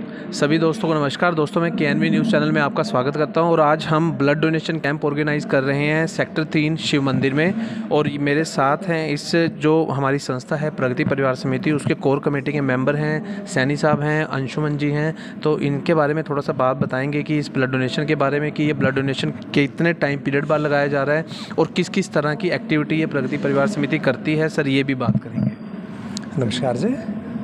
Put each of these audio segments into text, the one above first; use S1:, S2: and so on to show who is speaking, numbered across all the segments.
S1: सभी दोस्तों को नमस्कार। दोस्तों मैं KNV न्यूज़ चैनल में आपका स्वागत करता हूं और आज हम ब्लड डोनेशन कैंप ऑर्गेनाइज़ कर रहे हैं सेक्टर 3 शिव मंदिर में। और मेरे साथ हैं इस जो हमारी संस्था है प्रगति परिवार समिति, उसके कोर कमेटी के मेंबर हैं सैनी साहब हैं, अंशुमन जी हैं। तो इनके बारे में थोड़ा सा बात बताएंगे कि इस ब्लड डोनेशन के बारे में कि ये ब्लड डोनेशन कितने टाइम पीरियड बाद लगाया जा रहा है और किस किस तरह की एक्टिविटी ये प्रगति परिवार समिति करती है। सर ये भी बात करेंगे।
S2: नमस्कार जी।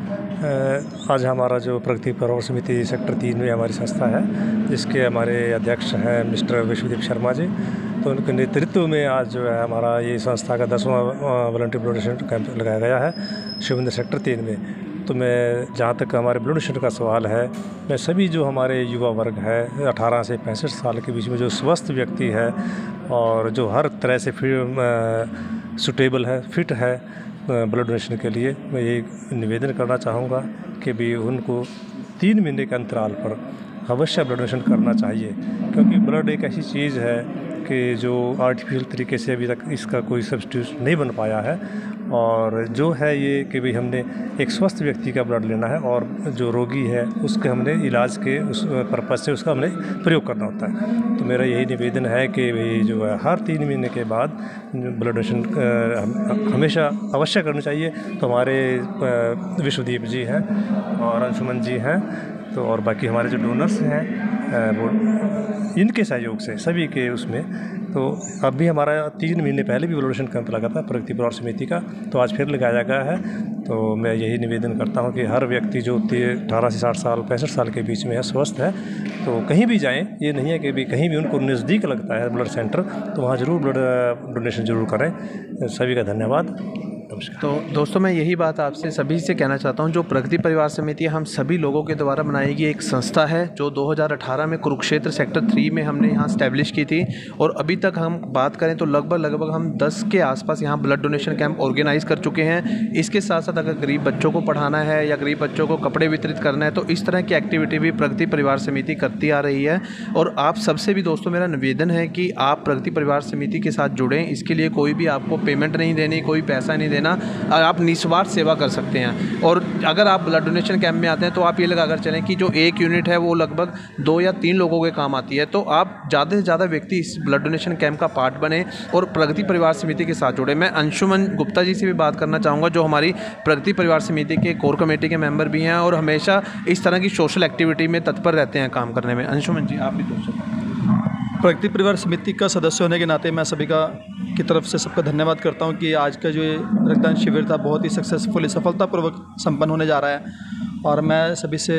S2: आज हमारा जो प्रगति परिवार समिति सेक्टर 3 में हमारी संस्था है, जिसके हमारे अध्यक्ष हैं मिस्टर विश्वदीप शर्मा जी, तो उनके नेतृत्व में आज जो है हमारा ये संस्था का 10वां वॉलंटियर ब्लड डोनेशन कैंप लगाया गया है शिव मंदिर सेक्टर 3 में। तो मैं जहाँ तक हमारे ब्लड डोनेशन का सवाल है, मैं सभी जो हमारे युवा वर्ग है 18 से 65 साल के बीच में जो स्वस्थ व्यक्ति है और जो हर तरह से सूटेबल है, फिट है ब्लड डोनेशन के लिए, मैं ये निवेदन करना चाहूँगा कि भी उनको 3 महीने के अंतराल पर अवश्य ब्लड डोनेशन करना चाहिए। क्योंकि ब्लड एक ऐसी चीज़ है कि जो आर्टिफिशियल तरीके से अभी तक इसका कोई सब्स्टिट्यूट नहीं बन पाया है। और जो है ये कि भाई हमने एक स्वस्थ व्यक्ति का ब्लड लेना है और जो रोगी है उसके हमने इलाज के उस पर्पज़ से उसका हमने प्रयोग करना होता है। तो मेरा यही निवेदन है कि भाई जो है हर 3 महीने के बाद ब्लड डोनेशन हमेशा अवश्य करनी चाहिए। तो हमारे विश्वदीप जी हैं और अंशुमन जी हैं, तो और बाकी हमारे जो डोनर्स हैं वो इनके सहयोग से सभी के उसमें, तो अब भी हमारा 3 महीने पहले भी ब्लड डोनेशन कैंप लगा था प्रगति परिवार समिति का, तो आज फिर लगाया गया है। तो मैं यही निवेदन करता हूं कि हर व्यक्ति जो 18 से 60 साल 65 साल के बीच में है, स्वस्थ है, तो कहीं भी जाएं, ये नहीं है कि भी कहीं भी उनको नज़दीक लगता है ब्लड सेंटर, तो वहाँ ज़रूर ब्लड डोनेशन ज़रूर करें। सभी का धन्यवाद।
S1: तो दोस्तों मैं यही बात आपसे सभी से कहना चाहता हूं, जो प्रगति परिवार समिति हम सभी लोगों के द्वारा बनाई गई एक संस्था है, जो 2018 में कुरुक्षेत्र सेक्टर 3 में हमने यहाँ स्टैब्लिश की थी। और अभी तक हम बात करें तो लगभग हम 10 के आसपास यहाँ ब्लड डोनेशन कैंप ऑर्गेनाइज़ कर चुके हैं। इसके साथ साथ अगर गरीब बच्चों को पढ़ाना है या गरीब बच्चों को कपड़े वितरित करना है, तो इस तरह की एक्टिविटी भी प्रगति परिवार समिति करती आ रही है। और आप सबसे भी दोस्तों मेरा निवेदन है कि आप प्रगति परिवार समिति के साथ जुड़ें। इसके लिए कोई भी आपको पेमेंट नहीं देनी, कोई पैसा नहीं देना, आप निस्वार्थ सेवा कर सकते हैं। और अगर आप ब्लड डोनेशन कैंप में आते हैं तो आप ये लगाकर चलें कि जो एक यूनिट है वो लगभग 2 या 3 लोगों के काम आती है। तो आप ज़्यादा से ज़्यादा व्यक्ति इस ब्लड डोनेशन कैंप का पार्ट बने और प्रगति परिवार समिति के साथ जुड़े। मैं अंशुमन गुप्ता जी से भी बात करना चाहूँगा, जो हमारी प्रगति परिवार समिति के कोर कमेटी के मेंबर भी हैं और हमेशा इस तरह की सोशल एक्टिविटी में तत्पर रहते हैं काम करने में। अंशुमन जी आप भी दोस्तों।
S3: प्रगति परिवार समिति का सदस्य होने के नाते मैं सभी की तरफ से सबका धन्यवाद करता हूं कि आज का जो ये रक्तदान शिविर था बहुत ही सक्सेसफुली सफलतापूर्वक संपन्न होने जा रहा है। और मैं सभी से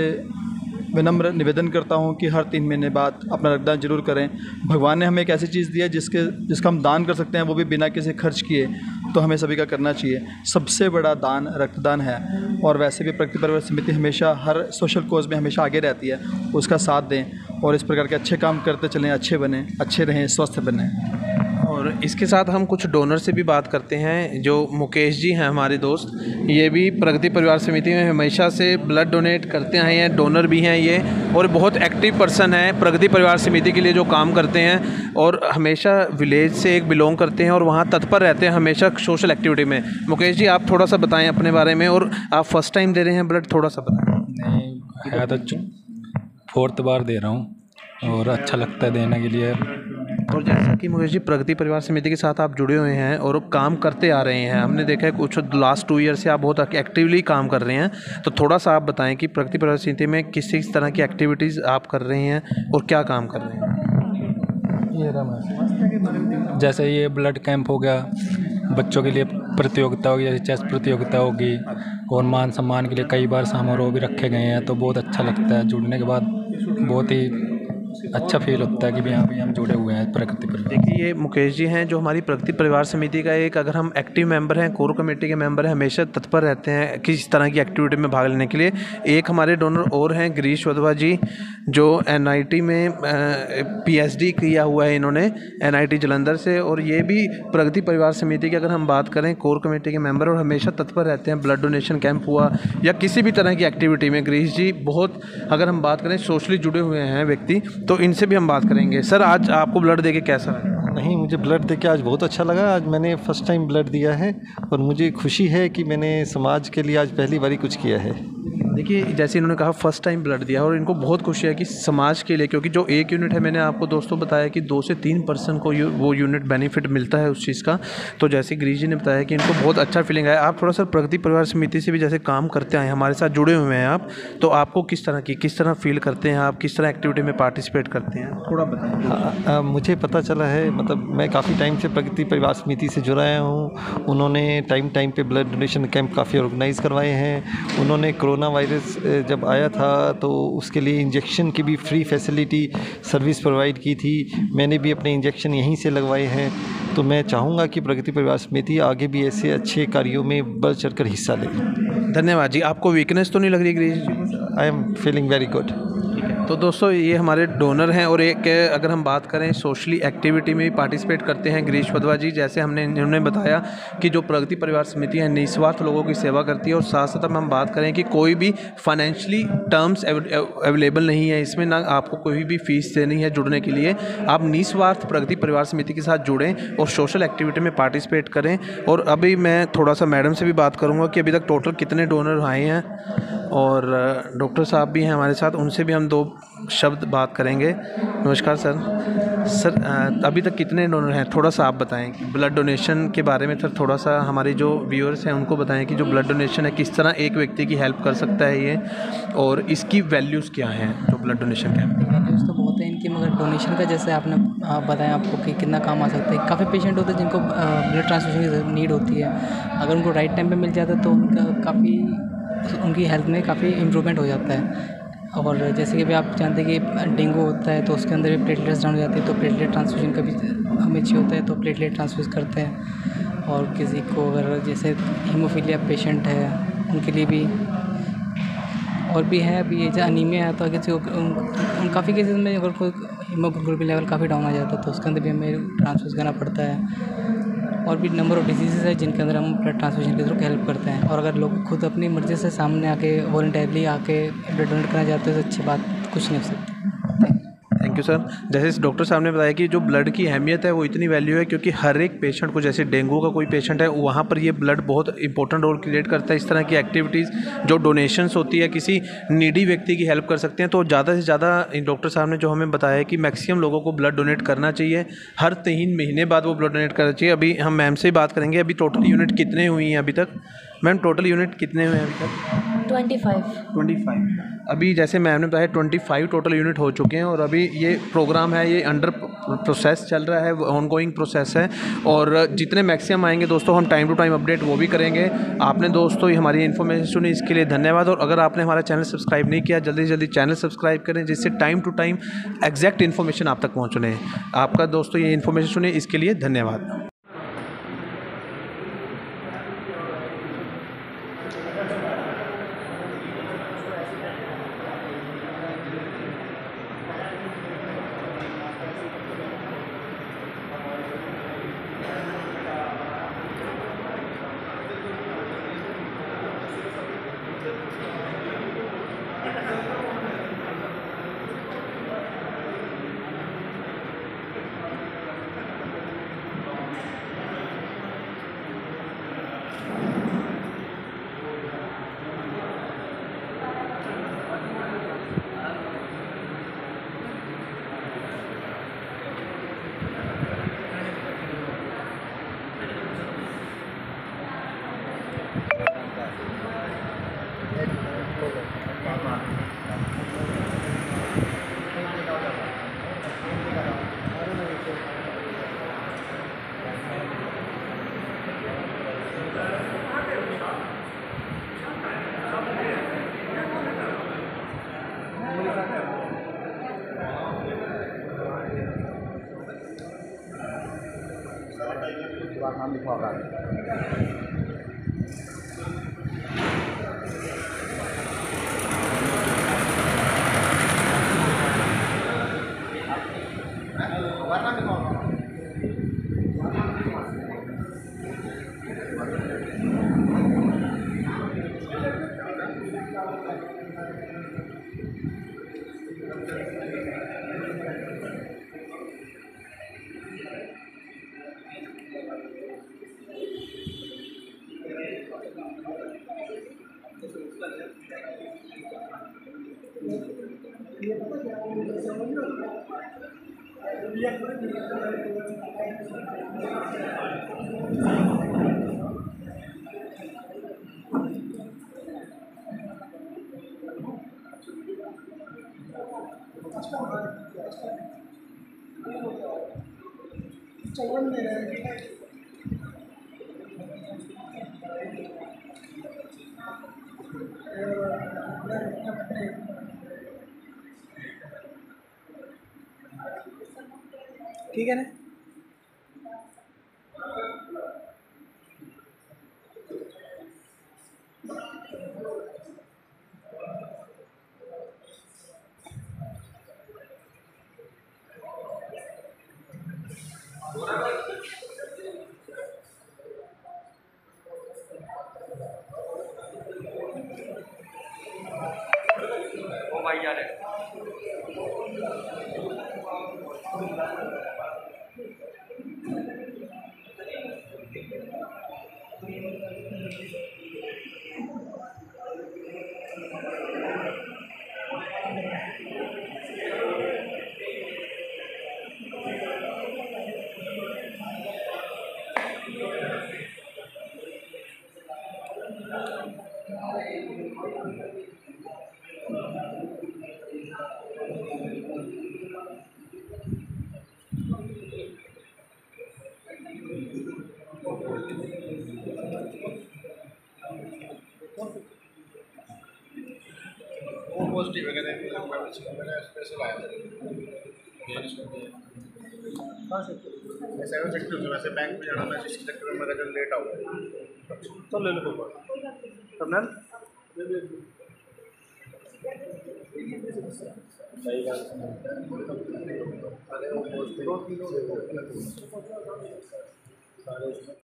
S3: विनम्र निवेदन करता हूं कि हर 3 महीने बाद अपना रक्तदान जरूर करें। भगवान ने हमें एक ऐसी चीज़ दी है जिसका हम दान कर सकते हैं, वो भी बिना किसी खर्च किए, तो हमें सभी का करना चाहिए। सबसे बड़ा दान रक्तदान है। और वैसे भी प्रगति परिवार समिति हमेशा हर सोशल कोज में हमेशा आगे रहती है, उसका साथ दें और इस प्रकार के अच्छे काम करते चलें, अच्छे बने, अच्छे रहें, स्वस्थ बने।
S1: और इसके साथ हम कुछ डोनर से भी बात करते हैं। जो मुकेश जी हैं हमारे दोस्त, ये भी प्रगति परिवार समिति में हमेशा से ब्लड डोनेट करते आए हैं, डोनर भी हैं ये, और बहुत एक्टिव पर्सन है प्रगति परिवार समिति के लिए जो काम करते हैं। और हमेशा विलेज से एक बिलोंग करते हैं और वहाँ तत्पर रहते हैं हमेशा सोशल एक्टिविटी में। मुकेश जी आप थोड़ा सा बताएँ अपने बारे में, और आप फर्स्ट टाइम दे रहे हैं ब्लड, थोड़ा सा बताएँ।
S4: नहीं है तो 4th बार दे रहा हूँ और अच्छा लगता है देने के लिए।
S1: और जैसा कि मुकेश जी प्रगति परिवार समिति के साथ आप जुड़े हुए हैं और काम करते आ रहे हैं, हमने देखा है कुछ लास्ट 2 ईयर से आप बहुत एक्टिवली काम कर रहे हैं, तो थोड़ा सा आप बताएं कि प्रगति परिवार समिति में किस किस तरह की एक्टिविटीज़ आप कर रहे हैं और क्या काम कर रहे हैं।
S4: जैसे ये ब्लड कैंप हो गया, बच्चों के लिए प्रतियोगिता होगी, जैसे चेस प्रतियोगिता होगी, और मान सम्मान के लिए कई बार समारोह भी रखे गए हैं, तो बहुत अच्छा लगता है। जुड़ने के बाद बहुत ही अच्छा फील होता है कि भी यहाँ पे हम जुड़े हुए हैं प्रगति परिवार।
S1: देखिए ये मुकेश जी हैं जो हमारी प्रगति परिवार समिति का एक, अगर हम एक्टिव मेंबर हैं, कोर कमेटी के मेंबर हैं, हमेशा तत्पर रहते हैं किस तरह की एक्टिविटी में भाग लेने के लिए। एक हमारे डोनर और हैं गिरीश वधवा जी, जो NIT में PhD किया हुआ है इन्होंने NIT जालंधर से, और ये भी प्रगति परिवार समिति की अगर हम बात करें कोर कमेटी के मेंबर, और हमेशा तत्पर रहते हैं ब्लड डोनेशन कैंप हुआ या किसी भी तरह की एक्टिविटी में। गिरीश जी बहुत, अगर हम बात करें सोशली जुड़े हुए हैं व्यक्ति, तो इनसे भी हम बात करेंगे। सर आज आपको ब्लड देके कैसा लगा?
S5: नहीं, मुझे ब्लड देके आज बहुत अच्छा लगा। आज मैंने फर्स्ट टाइम ब्लड दिया है और मुझे खुशी है कि मैंने समाज के लिए आज पहली बारी कुछ किया है।
S1: देखिए, जैसे इन्होंने कहा फर्स्ट टाइम ब्लड दिया और इनको बहुत खुशी है कि समाज के लिए, क्योंकि जो एक यूनिट है, मैंने आपको दोस्तों बताया कि 2 से 3% को वो यूनिट बेनिफिट मिलता है उस चीज़ का। तो जैसे गिरीश जी ने बताया कि इनको बहुत अच्छा फीलिंग आया। आप थोड़ा सा प्रगति परिवार समिति से भी जैसे काम करते आए, हमारे साथ जुड़े हुए हैं आप, तो आपको किस तरह फील करते हैं, आप किस तरह एक्टिविटी में पार्टिसिपेट करते हैं, थोड़ा बताएँ।
S5: मुझे पता चला है, मतलब मैं काफ़ी टाइम से प्रगति परिवार समिति से जुड़ा हूँ। उन्होंने टाइम पे ब्लड डोनेशन कैंप काफ़ी ऑर्गेनाइज़ करवाए हैं। उन्होंने कोरोना वायरस जब आया था तो उसके लिए इंजेक्शन की भी फ्री फैसिलिटी सर्विस प्रोवाइड की थी। मैंने भी अपने इंजेक्शन यहीं से लगवाए हैं। तो मैं चाहूँगा कि प्रगति परिवार समिति आगे भी ऐसे अच्छे कार्यों में बढ़ चढ़ कर हिस्सा ले।
S1: धन्यवाद जी। आपको वीकनेस तो नहीं लग रही Girish ji?
S5: I am feeling very good.
S1: तो दोस्तों, ये हमारे डोनर हैं और एक अगर हम बात करें सोशली एक्टिविटी में भी पार्टिसिपेट करते हैं गिरीश वधवा जी। जैसे उन्होंने बताया कि जो प्रगति परिवार समिति है निस्वार्थ लोगों की सेवा करती है, और साथ साथ हम बात करें कि कोई भी फाइनेंशियली टर्म्स अवेलेबल नहीं है इसमें, ना आपको कोई भी फीस देनी है जुड़ने के लिए। आप निस्वार्थ प्रगति परिवार समिति के साथ जुड़ें और सोशल एक्टिविटी में पार्टिसिपेट करें। और अभी मैं थोड़ा सा मैडम से भी बात करूँगा कि अभी तक टोटल कितने डोनर आए हैं, और डॉक्टर साहब भी हैं हमारे साथ, उनसे भी हम 2 शब्द बात करेंगे। नमस्कार सर, अभी तक कितने डोनर हैं, थोड़ा सा आप बताएं ब्लड डोनेशन के बारे में। सर थोड़ा सा हमारे जो व्यूअर्स हैं उनको बताएं कि जो ब्लड डोनेशन है किस तरह एक व्यक्ति की हेल्प कर सकता है ये, और इसकी वैल्यूज़ क्या हैं जो ब्लड डोनेशन के।
S6: वैल्यूज़ तो बहुत है इनकी, मगर डोनेशन का जैसे आपने बताया आपको कि कितना काम आ सकता है। काफ़ी पेशेंट होते हैं जिनको ब्लड ट्रांसफ्यूजन की नीड होती है। अगर उनको राइट टाइम पे मिल जाता है तो उनकी हेल्थ में काफ़ी इम्प्रूवमेंट हो जाता है। और जैसे कि अभी आप जानते हैं कि डेंगू होता है तो उसके अंदर भी प्लेटलेट्स डाउन हो जाती है, तो प्लेटलेट ट्रांसफ्यूजन का भी हमें चाहिए होता है, तो प्लेटलेट ट्रांसफ्यूज करते हैं। और किसी को अगर जैसे हीमोफीलिया पेशेंट है उनके लिए भी, और भी है अभी जो अनीमिया है, तो किसी को काफ़ी केसेस में अगर कोई हीमोग्लोबिन लेवल काफ़ी डाउन आ जाता है तो उसके अंदर भी हमें ट्रांसफ्यूज करना पड़ता है। और भी नंबर ऑफ़ डिजीज़ है जिनके अंदर हम ब्लड ट्रांसफ्यूजन के थ्रू हेल्प करते हैं। और अगर लोग खुद अपनी मर्ज़ी से सामने आके वॉलंटियरली आके ब्लड डोनेट करना चाहते हैं तो अच्छी बात कुछ नहीं हो सकती।
S1: Thank you sir. जैसे डॉक्टर साहब ने बताया कि जो ब्लड की अहमियत है वो इतनी वैल्यू है क्योंकि हर एक पेशेंट को, जैसे डेंगू का कोई पेशेंट है वहाँ पर ये ब्लड बहुत इंपॉर्टेंट रोल क्रिएट करता है। इस तरह की एक्टिविटीज़ जो डोनेशंस होती है किसी नीडी व्यक्ति की हेल्प कर सकते हैं। तो ज़्यादा से ज़्यादा डॉक्टर साहब ने जो हमें बताया कि मैक्सिमम लोगों को ब्लड डोनेट करना चाहिए, हर 3 महीने बाद वो ब्लड डोनेट करना चाहिए। अभी हम मैम से ही बात करेंगे, अभी टोटल यूनिट कितने हुई हैं अभी तक? मैम टोटल यूनिट कितने हुए हैं अभी तक?
S7: 25।
S1: अभी जैसे मैम ने बताया 25 टोटल यूनिट हो चुके हैं, और अभी ये प्रोग्राम है ये अंडर प्रोसेस चल रहा है, ऑनगोइंग प्रोसेस है। और जितने मैक्सिमम आएंगे दोस्तों हम टाइम टू टाइम अपडेट वो भी करेंगे। आपने दोस्तों ये हमारी इन्फॉर्मेशन सुनी, इसके लिए धन्यवाद। और अगर आपने हमारा चैनल सब्सक्राइब नहीं किया, जल्दी से जल्दी चैनल सब्सक्राइब करें जिससे time to time exact information आप तक पहुँचने। आपका दोस्तों ये इन्फॉर्मेशन सुनी, इसके लिए धन्यवाद।
S8: नाम लिखवा रहा है।
S7: ठीक है ना।
S8: पॉजिटिव है, कहते हैं मैंने स्पेशल आया ऐसे सेक्टर से वैसे बैंक में जाना, मैं जिस सेक्टर में मेरा लेट आऊँगा तो ले लो करना सही बात है।